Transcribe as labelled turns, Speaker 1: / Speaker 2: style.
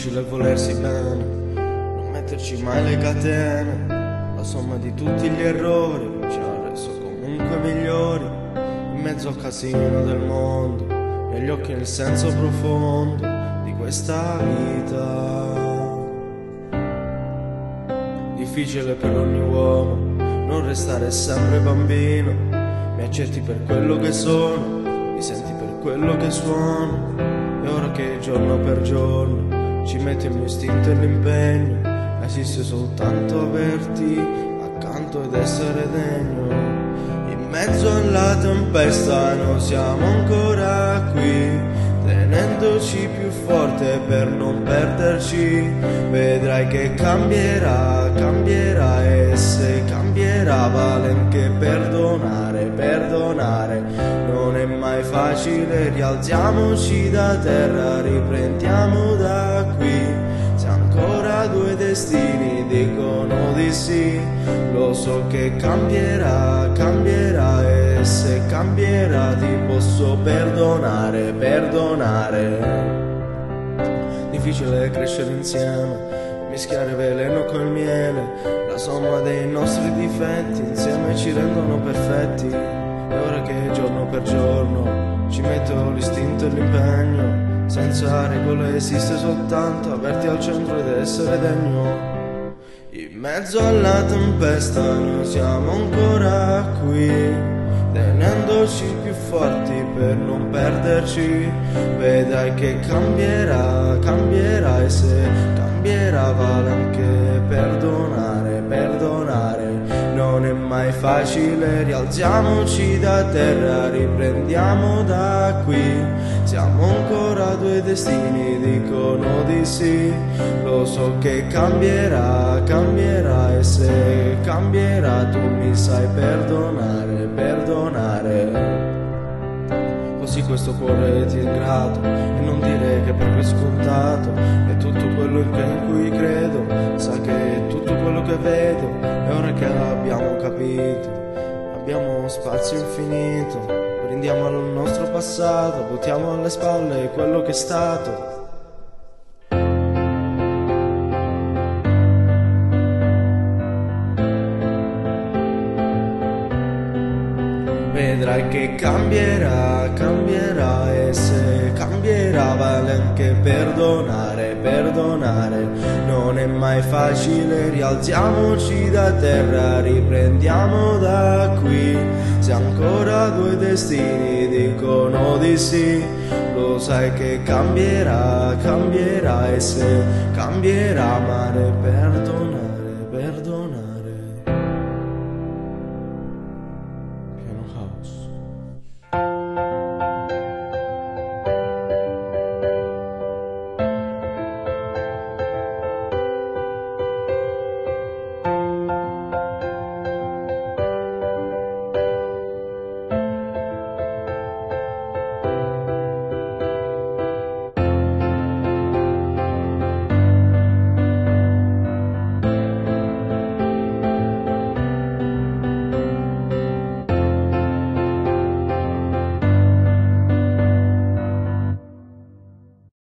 Speaker 1: difficile volersi bene, non metterci mai le catene. La somma di tutti gli errori ci ha reso comunque migliori. In mezzo al casino del mondo, negli occhi il senso profondo di questa vita. Difficile per ogni uomo non restare sempre bambino. Mi accetti per quello che sono, mi senti per quello che suono. E ora che giorno per giorno ci metto il mio istinto e l'impegno, esiste soltanto averti accanto ed essere degno. In mezzo alla tempesta noi siamo ancora qui, tenendoci più forte per non perderci. Vedrai che cambierà, cambierà, e se cambierà vale anche perdonare, perdonare. Non è mai facile, rialziamoci da terra, riprendiamo da qui. Se ancora due destini dicono di sì, lo so che cambierà, cambierà, e se cambierà ti posso perdonare, perdonare. Difficile crescere insieme, mischiare veleno col miele. La somma dei nostri difetti insieme ci rendono perfetti. E ora che giorno per giorno ci metto l'istinto e l'impegno, senza regole esiste soltanto averti al centro ed essere degno. In mezzo alla tempesta noi siamo ancora qui, tenendoci più forti per non perderci. Vedrai che cambierà, cambierà, e se cambierà vale anche perdonare, perdonare. Non è mai facile, rialziamoci da terra, riprendiamo da qui. Siamo ancora due destini, dicono di sì. Lo so che cambierà, cambierà, e se cambierà tu mi sai perdonare, perdonare. Così questo cuore ti ingrato, e non dire che per me è scontato. È tutto quello in cui credo, sa che è tutto quello che vedo. E ora che l'abbiamo capito, abbiamo spazio infinito. Brindiamo al nostro passato, buttiamo alle spalle quello che è stato. Vedrai che cambierà, cambierà, e se cambierà vale anche perdonare, perdonare. Non è mai facile, rialziamoci da terra, riprendiamo da qui. Se ancora due destini dicono di sì, lo sai che cambierà, cambierà, e se cambierà male perdonare.